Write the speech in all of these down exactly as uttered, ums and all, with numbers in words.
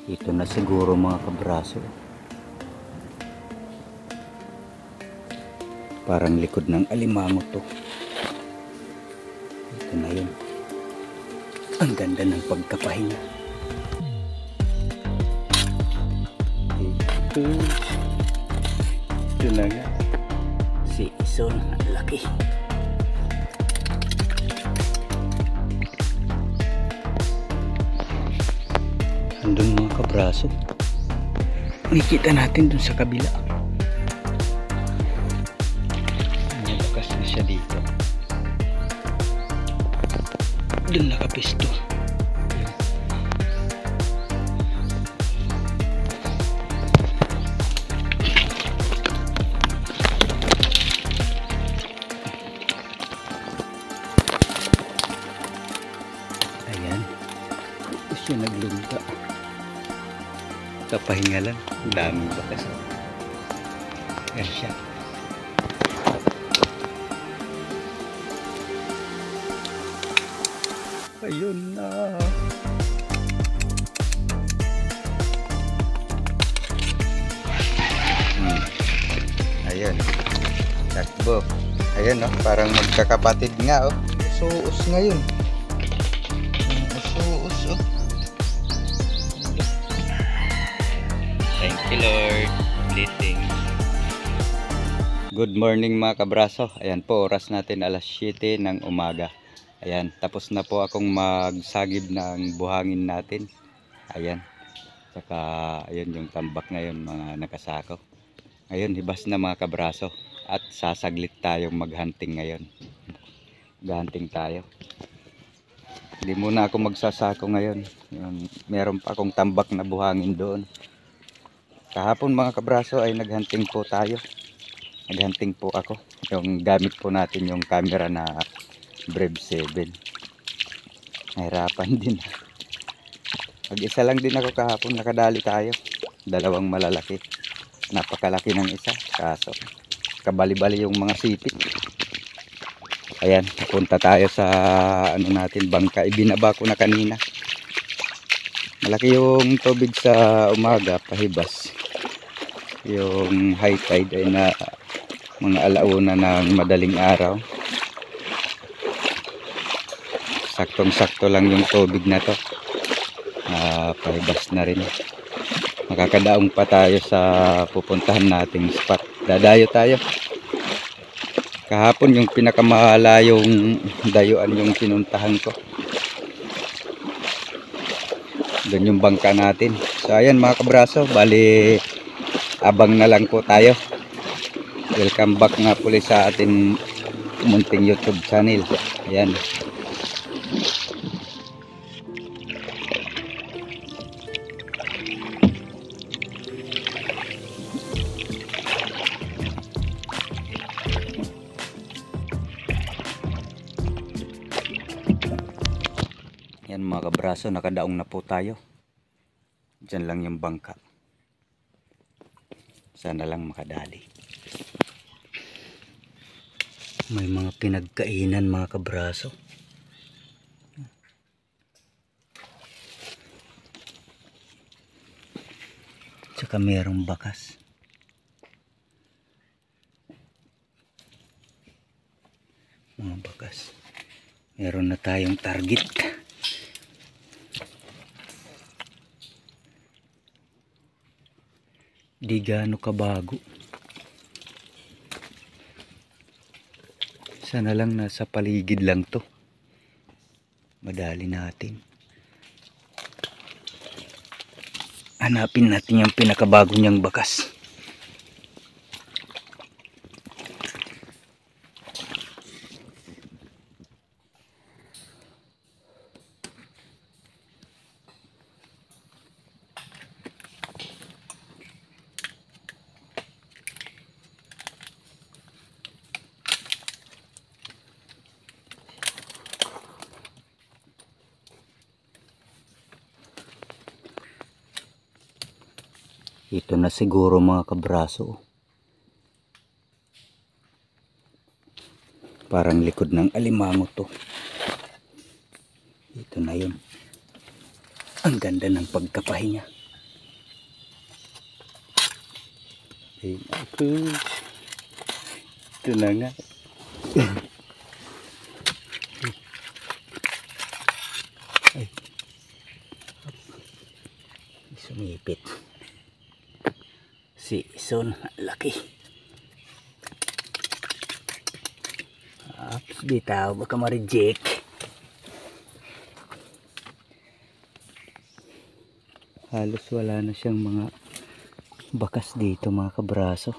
Ito na siguro mga kabraso. Parang likod ng alimango to. Ito na yun. Ang ganda ng pagkapahinga. Ito. Ito na nga. Si Ison. Ang laki. Andun mga kabraso. Nakikita natin dun sa kabila. Nalakas na siya dito. Dun nakapisto. Ayan. Ito siya naglungga. Kapahinga lang. Ang daming bakas. Ayan siya. Ayun na. Hmm. Ayun. Takbo. Ayun oh, parang magkakapatid nga oh. Suus ngayon. Suus oh. Thank you Lord. Blessings. Good morning mga kabraso. Ayan po, oras natin alas siyete ng umaga. Ayan, tapos na po akong magsagib ng buhangin natin. Ayan. Saka, ayun yung tambak ngayon mga nakasako. Ngayon, hibas na mga kabraso. At sasaglit tayong maghunting ngayon. Maghunting tayo. Hindi muna ako magsasako ngayon. Yung, meron pa akong tambak na buhangin doon. Kahapon mga kabraso ay naghunting po tayo. Naghunting po ako. Yung gamit po natin yung camera na Brave seven. Nahirapan din. Mag-isa lang din ako kahapon. Nakadali tayo. Dalawang malalaki. Napakalaki ng isa. Kaso kabali-bali yung mga sipit. Ayan. Punta tayo sa ano natin, bangka. Ibinaba ko na kanina. Malaki yung tubig sa umaga. Pahibas. Yung high tide ay na mga alauna ng madaling araw. Saktong sakto lang yung tubig na to. Uh, pahibas na rin. Makakadaong pa tayo sa pupuntahan nating spot. Dadayo tayo. Kahapon yung pinakamalayong dayuan yung pinuntahan ko. Doon yung bangka natin. So ayan mga kabraso, bali abang na lang po tayo. Welcome back nga po sa atin munting YouTube channel. Ayan. Yan mga kabraso, nakadaong na po tayo. Diyan lang yung bangka. Sana lang makadali. May mga pinagkainan mga kabraso. Tsaka mayroong bakas. Mga bakas. Meron na tayong target. Di gaano kabago. Sana lang nasa paligid lang to. Madali natin. Hanapin natin yung pinakabago niyang bakas. Ito na siguro mga kabraso. Parang likod ng alimango to. Ito na yun. Ang ganda ng pagkapahinga. Ay, ako. Ito na nga. Ay. Sumipit. Si Ison, laki. Ups, bitaw, baka ma-reject. Halos wala na siyang mga bakas dito mga kabraso.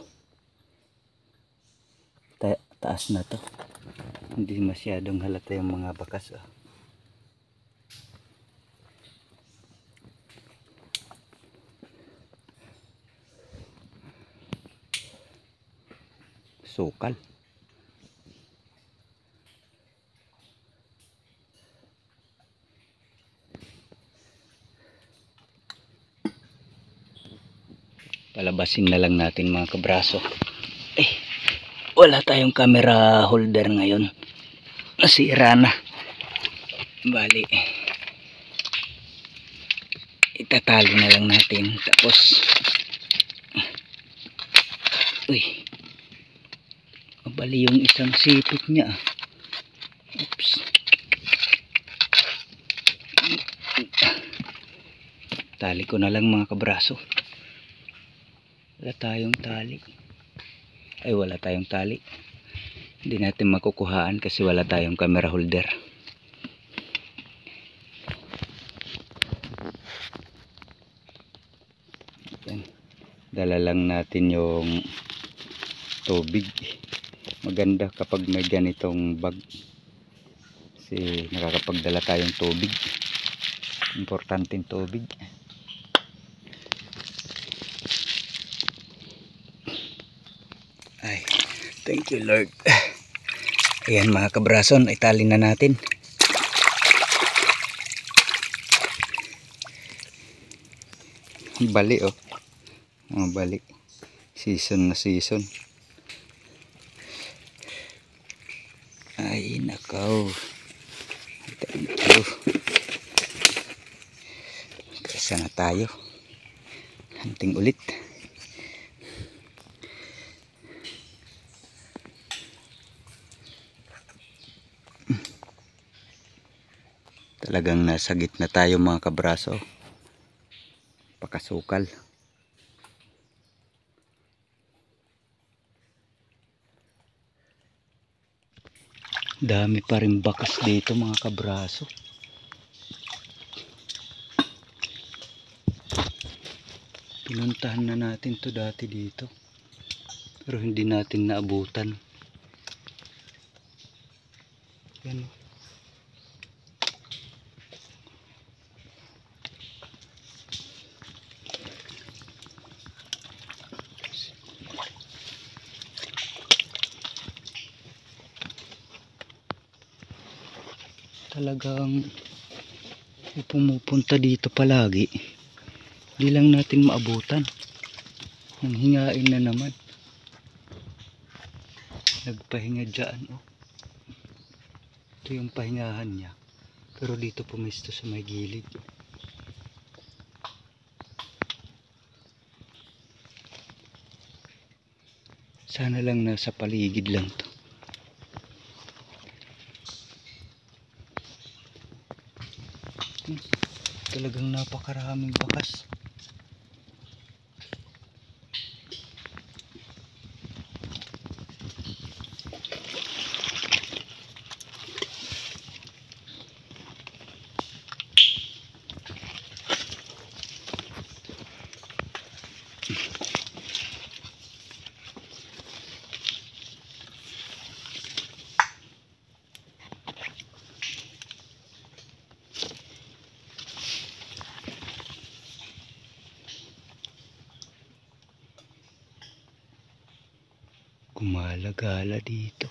Ta taas na to. Hindi masyadong halata yung mga bakas. Oh. Sukal. Palabasin na lang natin mga kabraso. Eh, wala tayong camera holder ngayon. Nasira na. Bali, itatali na lang natin. Tapos, uy, mabali yung isang sipit niya. Oops. Tali ko na lang mga kabraso. Wala tayong tali. Ay, wala tayong tali. Hindi natin makukuhaan kasi wala tayong camera holder. Yan. Dala lang natin yung tubig. Maganda kapag may ganitong bag. Kasi nakakapagdala tayong tubig. Importanteng tubig. Ay, thank you Lord. Ayan mga kabrason, itali na natin. Bali oh. Mga bali. Season na season. Ay nakaw. Thank you. Kasa na tayo. Hunting ulit. Talagang nasa gitna tayo mga kabraso. Pakasukal. Dami pa rin bakas dito mga kabraso. Pinuntahan na natin to dati dito. Pero hindi natin naabutan. Yan. Talagang pumupunta dito palagi. Hindi lang natin maabutan. Nang hingain na naman. Nagpahinga dyan. Oh. Ito yung pahingahan niya. Pero dito pumisto sa may gilid. Sana lang nasa paligid lang to. Talagang napakaraming bakas. Gumalagala dito.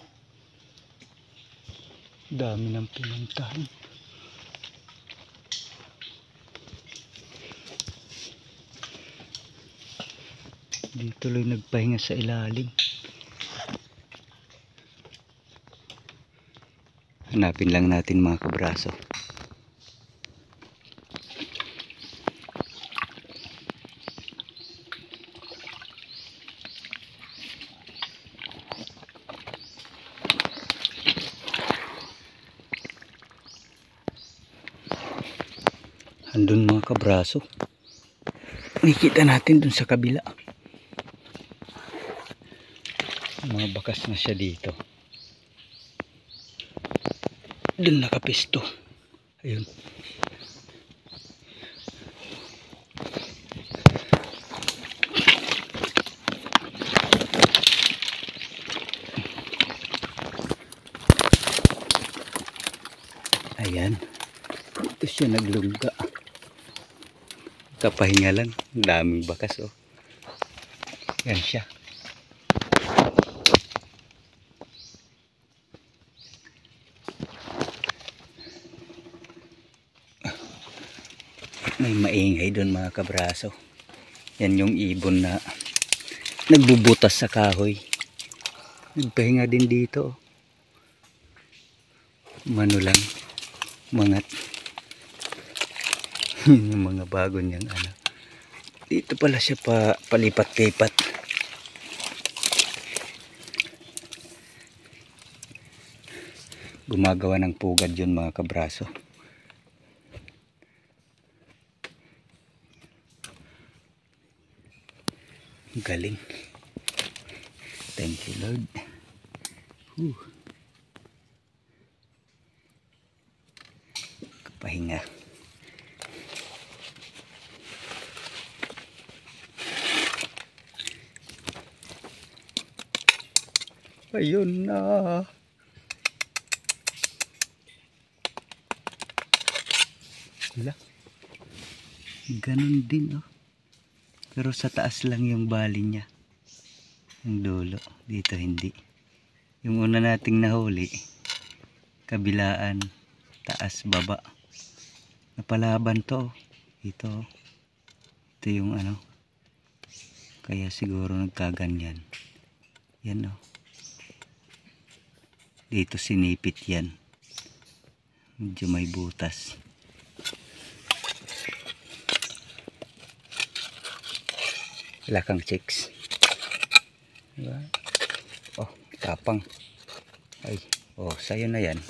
Dami ng pinuntahan. Dito tuloy nagpahinga sa ilalim. Hanapin lang natin mga kabraso. Andun mga kabraso. Nakikita natin dun sa kabila. Mga bakas na siya dito. Dun nakapisto. Ayun. Ayan. Ito siya naglungga. Kapahinga lang. Daming bakas oh. Yan siya. May maingay doon mga kabraso. Yan yung ibon na nagbubutas sa kahoy. Nagpahinga din dito. Mano lang. Mangat. Yung mga bago niyang ano. Dito pala siya pa, palipat-lipat. Gumagawa ng pugad yun mga kabraso. Galing. Thank you Lord. Whew. Kapahinga. Ayun na. Wala. Ganon din oh. Pero sa taas lang yung bali niya. Yung dulo. Dito hindi. Yung una nating nahuli. Kabilaan. Taas baba. Napalaban to oh. Dito oh. Ito yung ano. Kaya siguro nagkaganyan. Yan oh. Dito sinipit yan. Medyo may butas. Wala kang chicks. Diba? Oh, tapang. Ay, oh, sayo na yan.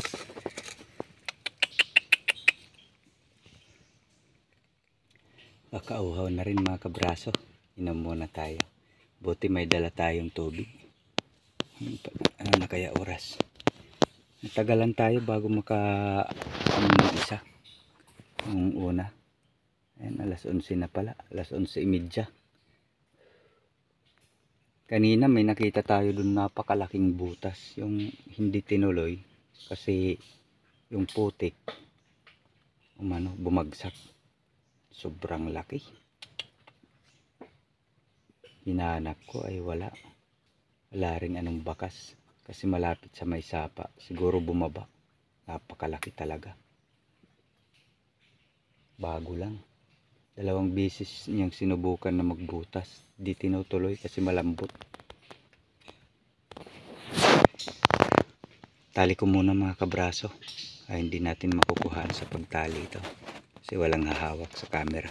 Makauhaw na rin mga kabraso. Inom muna tayo. Buti may dala tayong tubig. Ano na kaya oras? Natagalan tayo bago maka ano ng isa. Yung una. Ayan, alas onse na pala. alas onse trenta. Kanina may nakita tayo dun napakalaking butas. Yung hindi tinuloy. Kasi yung putik umano, bumagsak. Sobrang laki. Hinahanap ko ay wala. Wala ring anong bakas. Kasi malapit sa may sapa. Siguro bumaba. Napakalaki talaga. Bago lang. Dalawang beses niyang sinubukan na magbutas. Di tinutuloy kasi malambot. Tali ko muna mga kabraso. Ay hindi natin makukuhaan sa pagtali ito. Kasi walang hahawak sa camera.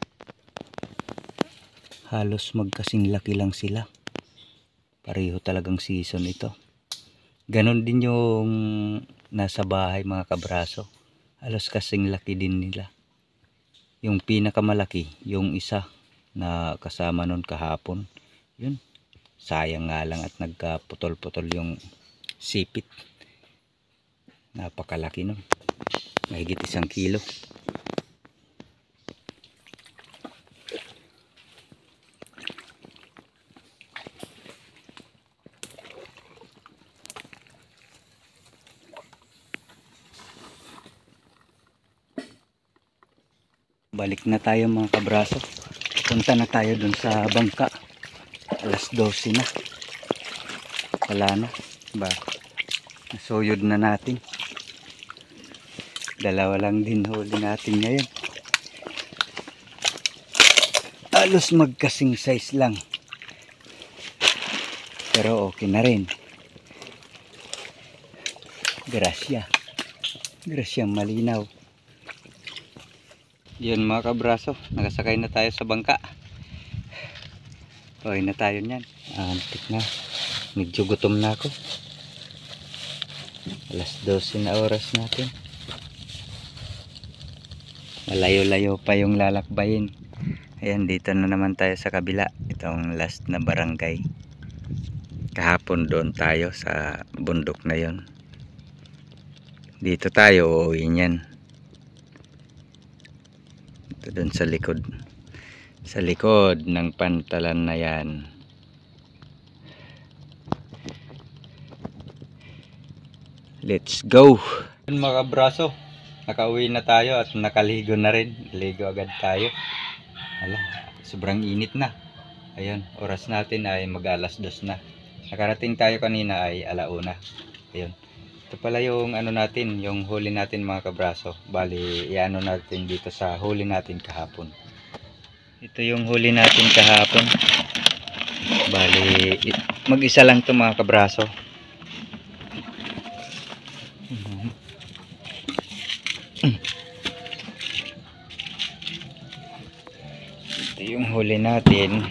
Halos magkasing laki lang sila. Pareho talagang season ito. Ganon din yung nasa bahay mga kabraso. Halos kasing laki din nila. Yung pinakamalaki, yung isa na kasama nun kahapon. Yun. Sayang nga lang at nagkaputol-putol yung sipit. Napakalaki nun. Mahigit isang kilo. Balik na tayo mga kabraso. Punta na tayo dun sa bangka. alas dose na. Wala na. Ba? Nasuyod na natin. Dalawa lang din huli natin ngayon. Halos magkasing size lang. Pero okay na rin. Grasya. Grasya malinaw. Yun mga kabraso, nakasakay na tayo sa bangka. Okay na tayo niyan. Antik na. Medyo gutom na ako. alas dose na oras natin. Malayo-layo pa yung lalakbayin. Ayan, dito na naman tayo sa kabila. Itong last na barangay. Kahapon doon tayo sa bundok na yon. Dito tayo uuwi niyan. Ito doon sa likod. Sa likod ng pantalan na yan. Let's go! Mga kabraso, nakauwi na tayo at nakaligo na rin. Ligo agad tayo. Ala, sobrang init na. Ayun, oras natin ay mag alas dos na. Nakarating tayo kanina ay alauna. Ayun. Ito pala yung ano natin, yung huli natin mga kabraso. Bali, iano natin dito sa huli natin kahapon. Ito yung huli natin kahapon. Bali, mag-isa lang to mga kabraso. Ito yung huli natin.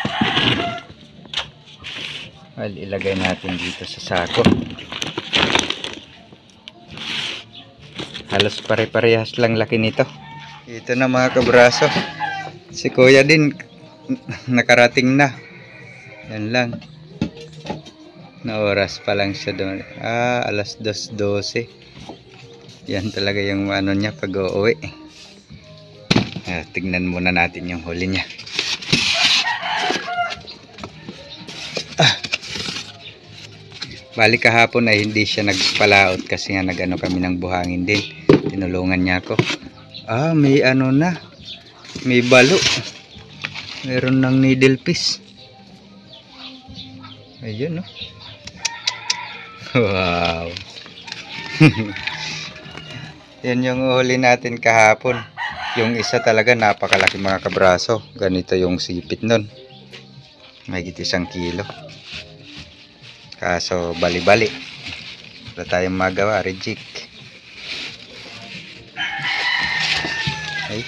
Well, ilagay natin dito sa sako. Halos pare-parehas lang laki nito. Ito na mga kabraso. Si kuya din nakarating na. Yan lang. Na oras pa lang siya doon. Ah, alas dos dose. Yan talaga yung ano niya pag uuwi. Ah, tignan muna natin yung huli niya. Ah. Balik kahapon ay hindi siya nagpalaot kasi nga nagano kami ng buhangin din. Tinulungan niya ako. Ah, may ano na. May balo. Meron ng needle fish. Ayun, no? Wow. Yan yung huli natin kahapon. Yung isa talaga napakalaki mga kabraso. Ganito yung sipit nun. Mahigit isang kilo. Kaso bali-bali. Wala tayong magawa, rejik. Ay.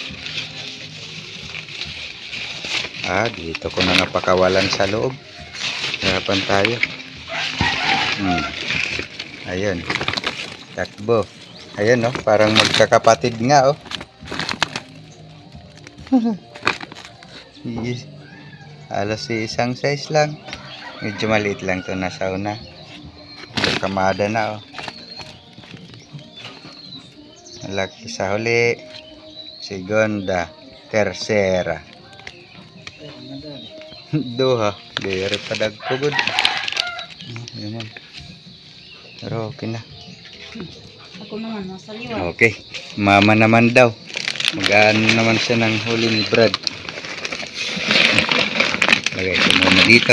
Ah, dito ko na napakawalan sa loob. Harapan tayo. Hmm. Ayun. Takbo. Ayun, no? Parang magkakapatid nga, oh. Halos isang size lang. Medyo maliit lang to, nasa una. Kamada na, oh. Laki sa huli. Segunda. Tercera. Duha. Dere pa dagkugod. Ayan. Pero okay na. Ako naman, nasa liwan. Okay. Mama naman daw. Mag-ano naman siya ng huli ni Brad. Lagay ko muna dito.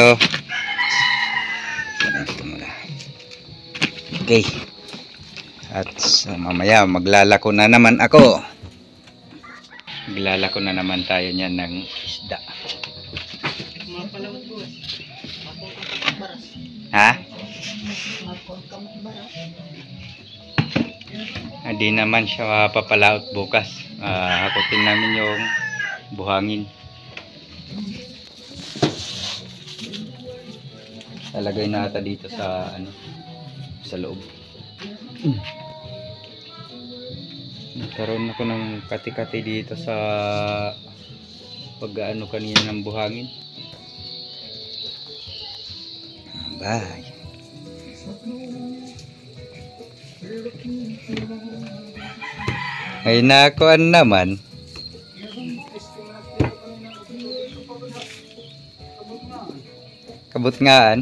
Ito muna. Okay. At so, mamaya maglalako na naman ako. Maglalako na naman tayo niyan ng isda. Ha? Hindi naman siya papalaot bukas. Uh, hakutin namin yung buhangin. Talagay na ata dito sa ano, sa loob. Nagkaroon ako ng kati-kati dito sa pag-ano kanina ng buhangin. Bye. Ay nakuan naman. Kabutngaan.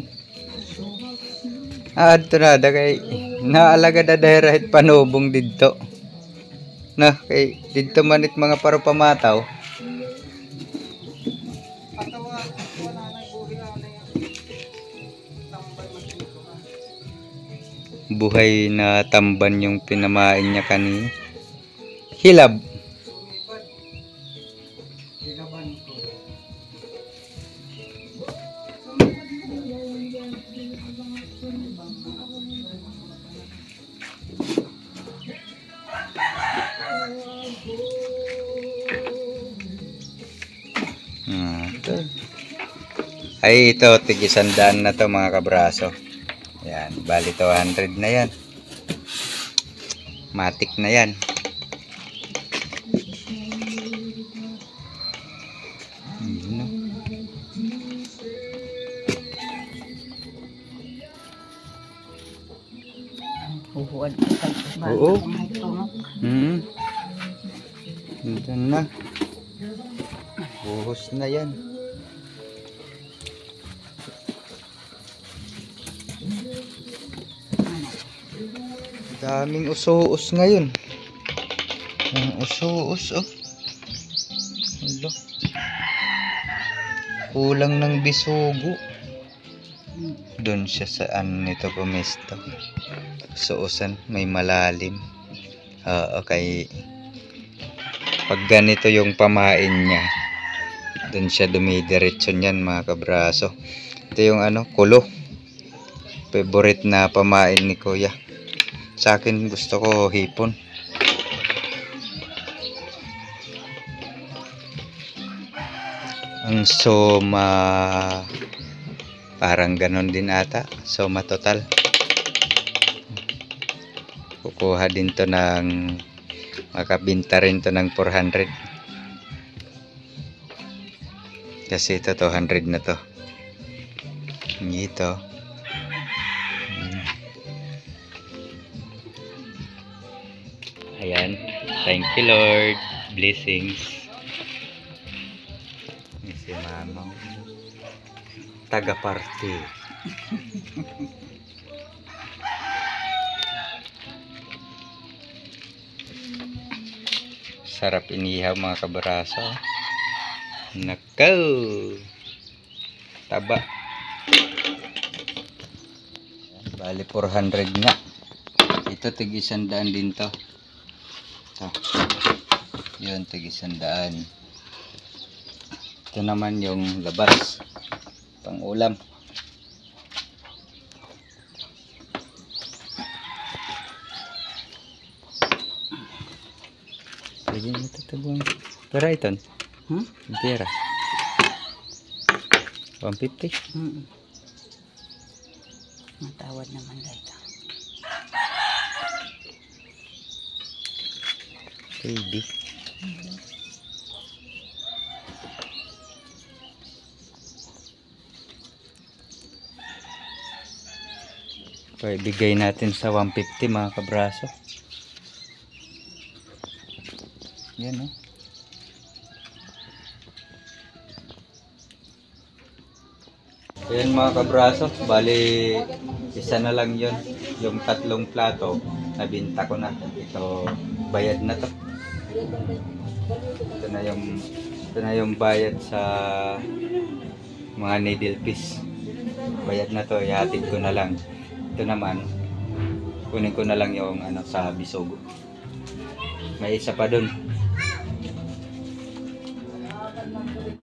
Ah, ito na. Kay naalaga na dahil panubong dito. Na, kay dito manit mga paro pamataw. Buhay na tamban yung pinamain niya kanina. Hilab. Hmm, ito. Ay ito, tigisandaan na to mga kabraso. Yan, bali two hundred na yan. Matik na yan. tawad. Oo. May tunok. Hmm. Diyan na. Buhos na yan. Daming uso-us ngayon. Ang uso-us, oh. Hello. Kulang ng bisugo. Doon siya sa ano nito pumesto. Uso-usan, may malalim. Oo, kay pag ganito yung pamain niya, doon siya dumidiretso niyan mga kabraso. Ito yung ano, kulo. Favorite na pamain ni Kuya. Sa akin gusto ko hipon. Ang soma parang ganon din ata. Soma total. Kukuha din to ng makabinta rin to ng four hundred. Kasi ito two hundred na to. Ito. Ayan. Thank you Lord. Blessings. Ini si Mama. Taga-party. Sarap inihaw mga kabaraso. Nakaw. Taba. Bali four hundred nga. Ito tig-isandaan din to. Ito. Yun, tig-isandaan. Ito naman yung labas. Pang ulam. Pwede mo tatabuan. Pera ito. Hmm? Pera. one fifty. Hmm. Matawad naman dito. Pwede. Okay, bigay natin sa one fifty mga kabraso. Yan oh. Ayan mga kabraso, bali isa na lang yon, yung tatlong plato nabinta ko na. Ito bayad na to. Ito na yung ito na yung bayad sa mga needle piece. Bayad na to, ihatid ko na lang. Ito naman kunin ko na lang yung ano sa bisugo. May isa pa dun.